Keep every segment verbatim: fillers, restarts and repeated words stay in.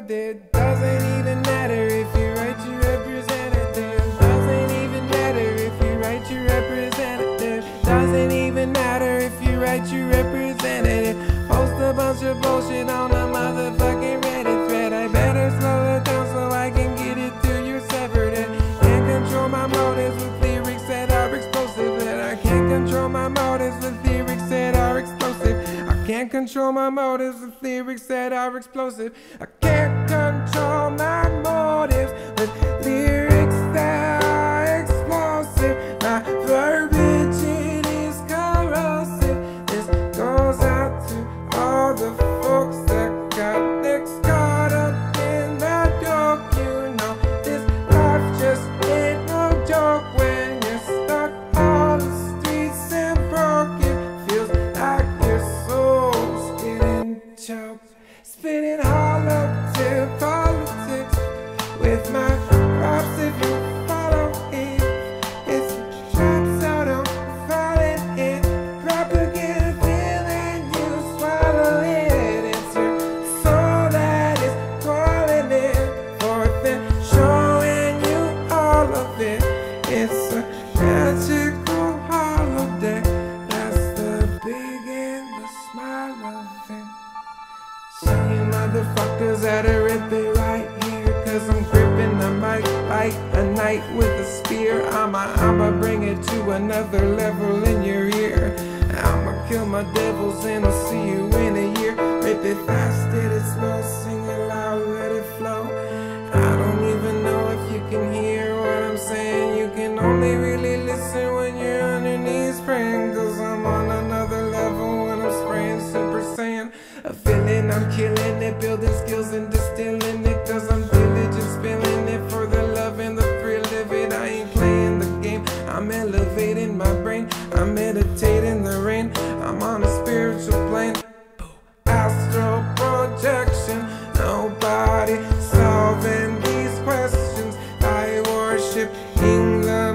representative. Doesn't even matter if you write your representative. Doesn't even matter if you write your representative. Doesn't even matter if you write your representative. Post a bunch of bullshit on a motherfucking Reddit thread. I better slow it down so I can get it to your severed head. Can't control my motives with lyrics that are explosive. That I can't control my motives with lyrics that are explosive. I can't control my motives with lyrics that are explosive. I can't control my motives with lyrics that are explosive. My verbiage, it is corrosive. This goes out to all the folks that got nicks caught up in that joke. You know, this life just ain't no joke. When you're stuck on the streets and broke, it feels like your soul's getting choked. Spinning hollow to politics with my props if you follow it. It's a trap, so don't fall in it. Propaganda pill and you swallow it. It's your soul that is calling it forth and showing you all of it. It's a magical holodeck. That's the big and the small of it. So you motherfuckers that are rip it right here, cause I'm gripping the mic like a knight with a spear. I'ma, I'ma bring it to another level in your ear. I'ma kill my devils and I'll see you in a year. Rip it fast, hit it slow, sing it loud, let it flow. I don't even know if you can hear what I'm saying. You can only really listen when you're underneath spraying. Cause I'm on another level when I'm spraying Super Saiyan. A feeling I'm killing it, building skills and distilling it. Cause I'm diligent, spilling it for the love and the thrill of it. I ain't playing the game, I'm elevating my brain. I'm meditating the rain, I'm on a spiritual plane. Astral projection, nobody solving these questions. I worship in the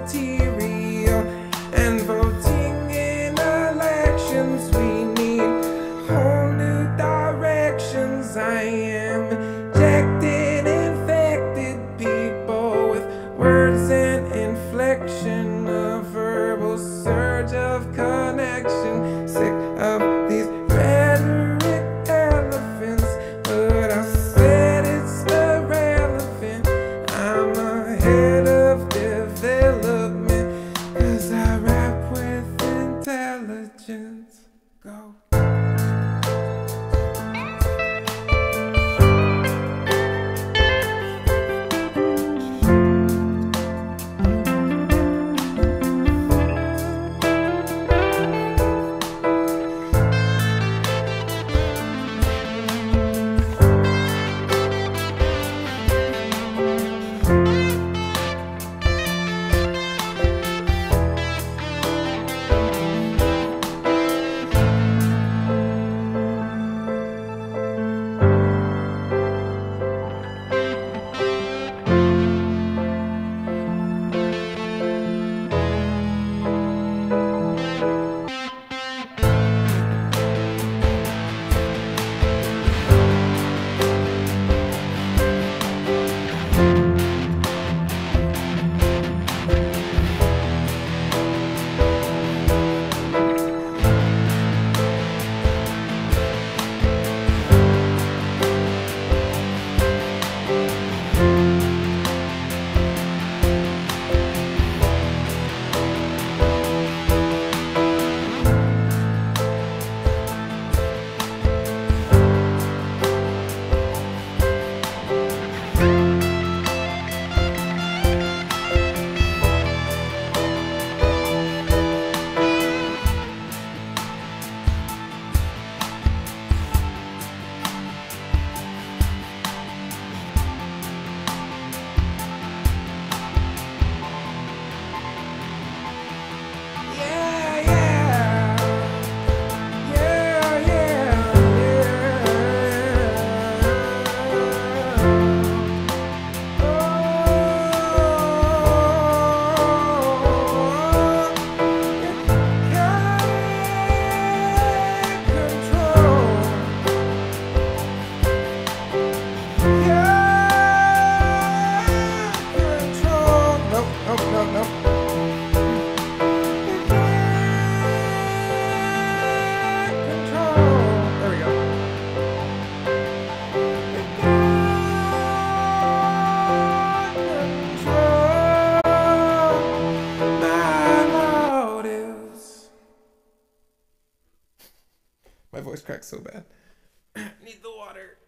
material and voting in elections. We need whole new directions. I am injected, infected people with words and inflection, a verbal surge of connection. Sick of these rhetoric elephants, but I said it's irrelevant. I'm ahead of development, cause I rap with intelligence. Go. voice cracks so bad. Need the water.